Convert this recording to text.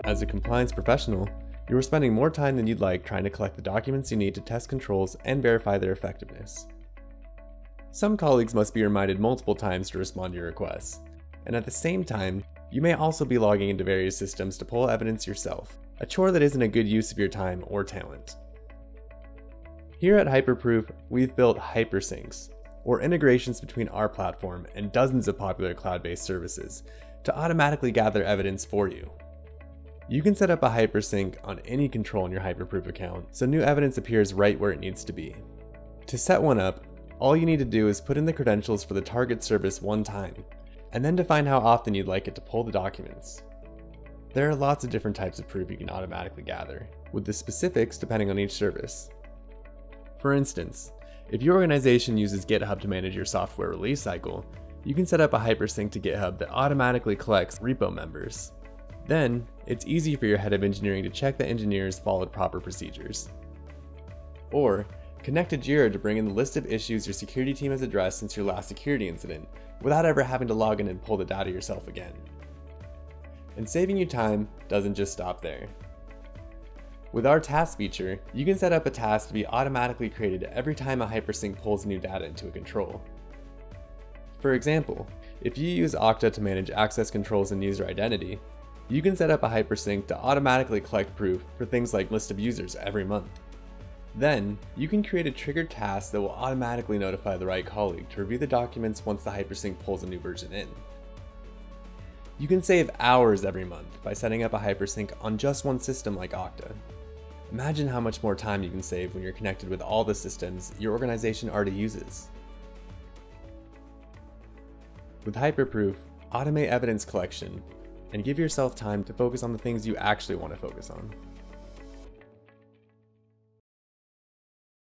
As a compliance professional, you are spending more time than you'd like trying to collect the documents you need to test controls and verify their effectiveness. Some colleagues must be reminded multiple times to respond to your requests, and at the same time, you may also be logging into various systems to pull evidence yourself, a chore that isn't a good use of your time or talent. Here at Hyperproof, we've built Hypersyncs, or integrations between our platform and dozens of popular cloud-based services, to automatically gather evidence for you. You can set up a Hypersync on any control in your Hyperproof account, so new evidence appears right where it needs to be. To set one up, all you need to do is put in the credentials for the target service one time, and then define how often you'd like it to pull the documents. There are lots of different types of proof you can automatically gather, with the specifics depending on each service. For instance, if your organization uses GitHub to manage your software release cycle, you can set up a Hypersync to GitHub that automatically collects repo members. Then, it's easy for your head of engineering to check that engineers followed proper procedures. Or, connect to Jira to bring in the list of issues your security team has addressed since your last security incident, without ever having to log in and pull the data yourself again. And saving you time doesn't just stop there. With our task feature, you can set up a task to be automatically created every time a Hypersync pulls new data into a control. For example, if you use Okta to manage access controls and user identity, you can set up a Hypersync to automatically collect proof for things like list of users every month. Then, you can create a triggered task that will automatically notify the right colleague to review the documents once the Hypersync pulls a new version in. You can save hours every month by setting up a Hypersync on just one system like Okta. Imagine how much more time you can save when you're connected with all the systems your organization already uses. With Hyperproof, automate evidence collection and give yourself time to focus on the things you actually want to focus on.